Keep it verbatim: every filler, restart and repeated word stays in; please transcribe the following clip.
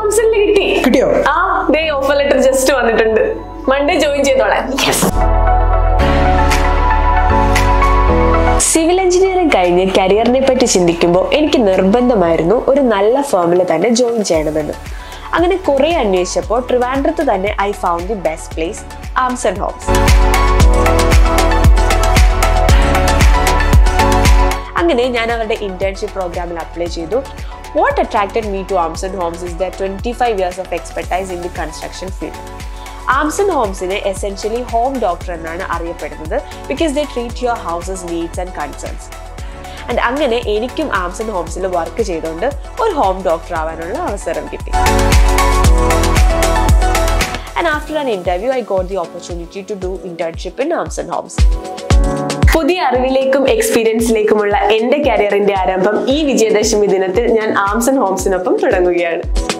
Armson കിട്ടി. കിട്ടിയോ? ആ, ദേ ഓഫർ ലെറ്റർ ജസ്റ്റ് വന്നിട്ടുണ്ട്. മൺഡേ ജോയിൻ ചെയ്തോളാം. സിവിൽ എഞ്ചിനീയറിംഗ് കഴിഞ്ഞ് കരിയറിനെ പറ്റി ചിന്തിക്കുമ്പോൾ എനിക്ക് നിർബന്ധമായിരുന്നു ഒരു നല്ല ഫേമിൽ തന്നെ ജോയിൻ ചെയ്യണമെന്ന്. അങ്ങനെ കുറെ അന്വേഷിച്ചപ്പോൾ ട്രിവാൻഡ്രത്ത് തന്നെ I found the best place, Armson homes. അങ്ങനെ ഞാൻ അവരുടെ ഇന്റേൺഷിപ്പ് പ്രോഗ്രാമിൽ അപ്ലൈ ചെയ്തു. What attracted me to Armson Homes is their twenty-five years of expertise in the construction field. Armson Homesine essentially home doctor എന്നാണ് അറിയപ്പെടുന്നത് because they treat your house's needs and concerns. And അങ്ങനെ എനിക്കും Armson Homesൽ work ചെയ്തുകൊണ്ട് ഒരു home doctor ആവാനുള്ള അവസരം കിട്ടി. And after an interview, I got the opportunity to do internship in Armson Homes. പുതിയ അറിവിലേക്കും എക്സ്പീരിയൻസിലേക്കുമുള്ള എൻ്റെ കരിയറിന്റെ ആരംഭം ഈ വിജയദശമി ദിനത്തിൽ ഞാൻ ആംസൺ ഹോംസിനൊപ്പം തുടങ്ങുകയാണ്.